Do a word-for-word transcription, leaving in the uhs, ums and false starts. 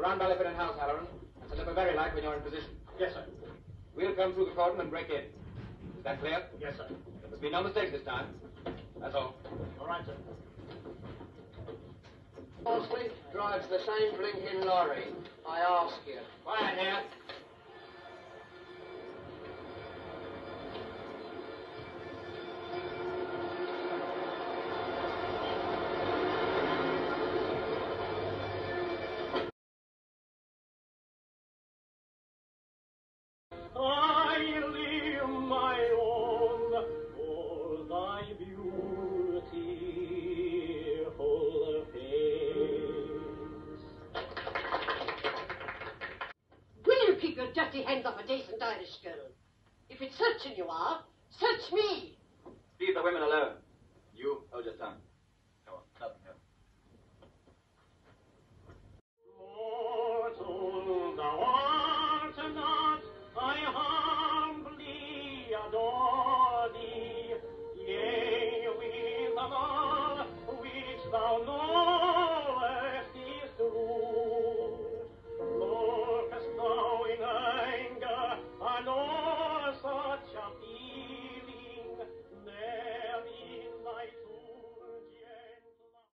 Surround Belfast House, Halloran, and set up a very light when you're in position. Yes, sir. We'll come through the cordon and break in. Is that clear? Yes, sir. There must be no mistakes this time. That's all. All right, sir. Bosley drives the same blinking lorry. I ask you. Quiet here. I leave my own for thy beautiful face. Will you keep your dirty hands off a decent Irish girl? If it's searching you are, search me. Leave the women alone. You hold your tongue.